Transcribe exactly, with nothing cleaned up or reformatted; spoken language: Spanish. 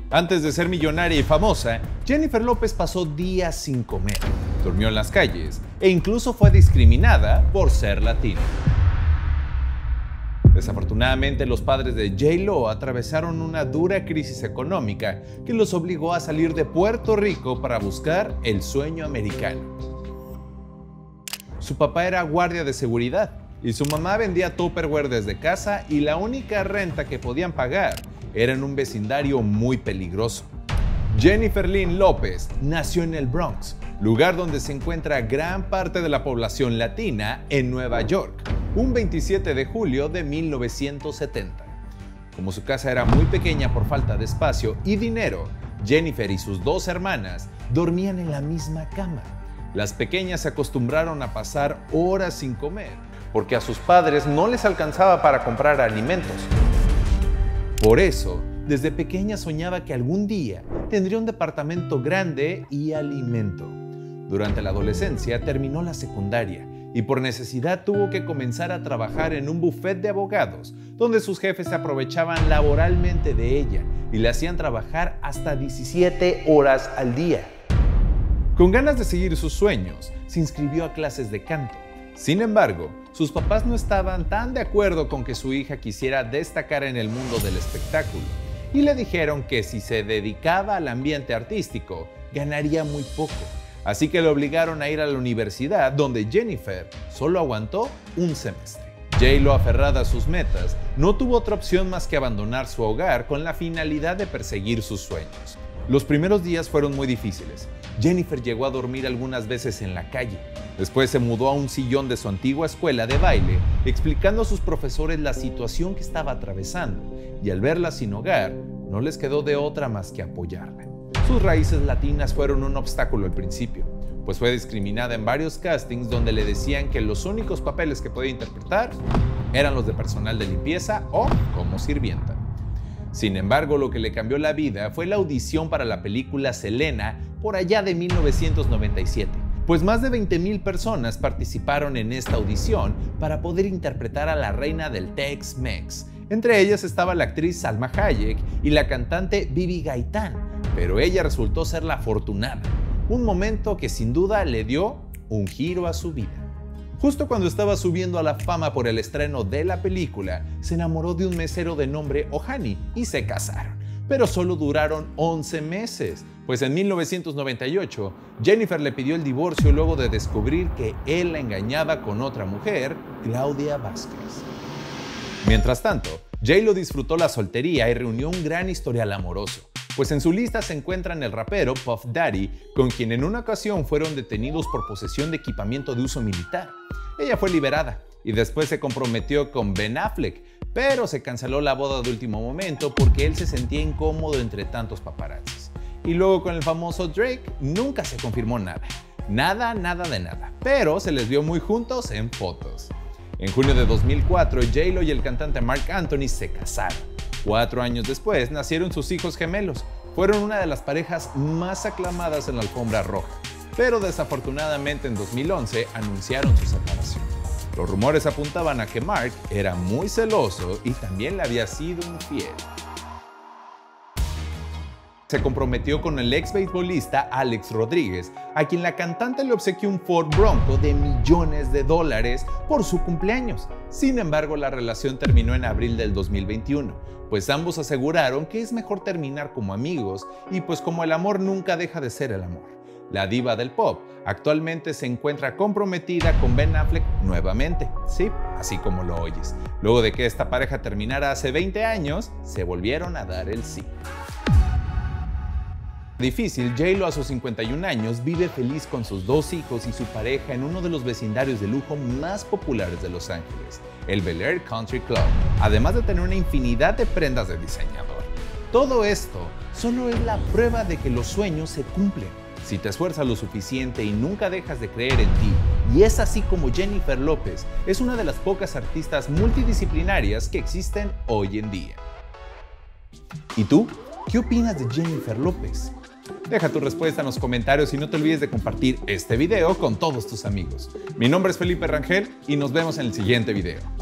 Antes de ser millonaria y famosa, Jennifer López pasó días sin comer, durmió en las calles e incluso fue discriminada por ser latina. Desafortunadamente, los padres de J-Lo atravesaron una dura crisis económica que los obligó a salir de Puerto Rico para buscar el sueño americano. Su papá era guardia de seguridad y su mamá vendía Tupperware desde casa, y la única renta que podían pagar era en un vecindario muy peligroso. Jennifer Lynn López nació en el Bronx, lugar donde se encuentra gran parte de la población latina en Nueva York, un veintisiete de julio de mil novecientos setenta. Como su casa era muy pequeña por falta de espacio y dinero, Jennifer y sus dos hermanas dormían en la misma cama. Las pequeñas se acostumbraron a pasar horas sin comer, porque a sus padres no les alcanzaba para comprar alimentos. Por eso, desde pequeña soñaba que algún día tendría un departamento grande y alimento. Durante la adolescencia terminó la secundaria y por necesidad tuvo que comenzar a trabajar en un bufete de abogados, donde sus jefes se aprovechaban laboralmente de ella y le hacían trabajar hasta diecisiete horas al día. Con ganas de seguir sus sueños, se inscribió a clases de canto. Sin embargo, sus papás no estaban tan de acuerdo con que su hija quisiera destacar en el mundo del espectáculo y le dijeron que si se dedicaba al ambiente artístico, ganaría muy poco. Así que le obligaron a ir a la universidad, donde Jennifer solo aguantó un semestre. J-Lo, aferrada a sus metas, no tuvo otra opción más que abandonar su hogar con la finalidad de perseguir sus sueños. Los primeros días fueron muy difíciles. Jennifer llegó a dormir algunas veces en la calle. Después se mudó a un sillón de su antigua escuela de baile, explicando a sus profesores la situación que estaba atravesando, y al verla sin hogar, no les quedó de otra más que apoyarla. Sus raíces latinas fueron un obstáculo al principio, pues fue discriminada en varios castings donde le decían que los únicos papeles que podía interpretar eran los de personal de limpieza o como sirvienta. Sin embargo, lo que le cambió la vida fue la audición para la película Selena por allá de mil novecientos noventa y siete, pues más de veinte mil personas participaron en esta audición para poder interpretar a la reina del Tex-Mex. Entre ellas estaba la actriz Salma Hayek y la cantante Bibi Gaitán, pero ella resultó ser la afortunada, un momento que sin duda le dio un giro a su vida. Justo cuando estaba subiendo a la fama por el estreno de la película, se enamoró de un mesero de nombre Ohani y se casaron, pero solo duraron once meses, pues en mil novecientos noventa y ocho Jennifer le pidió el divorcio luego de descubrir que él la engañaba con otra mujer, Claudia Vázquez. Mientras tanto, J-Lo disfrutó la soltería y reunió un gran historial amoroso, pues en su lista se encuentran el rapero Puff Daddy, con quien en una ocasión fueron detenidos por posesión de equipamiento de uso militar. Ella fue liberada y después se comprometió con Ben Affleck, pero se canceló la boda de último momento porque él se sentía incómodo entre tantos paparazzis. Y luego con el famoso Drake nunca se confirmó nada, nada, nada de nada, pero se les vio muy juntos en fotos. En junio de dos mil cuatro, J-Lo y el cantante Marc Anthony se casaron. Cuatro años después nacieron sus hijos gemelos. Fueron una de las parejas más aclamadas en la alfombra roja, pero desafortunadamente en dos mil once anunciaron su separación. Los rumores apuntaban a que Marc era muy celoso y también le había sido infiel. Se comprometió con el ex beisbolista Alex Rodríguez, a quien la cantante le obsequió un Ford Bronco de millones de dólares por su cumpleaños. Sin embargo, la relación terminó en abril del dos mil veintiuno, pues ambos aseguraron que es mejor terminar como amigos y pues como el amor nunca deja de ser el amor. La diva del pop actualmente se encuentra comprometida con Ben Affleck nuevamente, sí, así como lo oyes. Luego de que esta pareja terminara hace veinte años, se volvieron a dar el sí. Difícil, J-Lo a sus cincuenta y un años vive feliz con sus dos hijos y su pareja en uno de los vecindarios de lujo más populares de Los Ángeles, el Bel Air Country Club, además de tener una infinidad de prendas de diseñador. Todo esto solo es la prueba de que los sueños se cumplen si te esfuerzas lo suficiente y nunca dejas de creer en ti. Y es así como Jennifer López es una de las pocas artistas multidisciplinarias que existen hoy en día. ¿Y tú? ¿Qué opinas de Jennifer López? Deja tu respuesta en los comentarios y no te olvides de compartir este video con todos tus amigos. Mi nombre es Felipe Rangel y nos vemos en el siguiente video.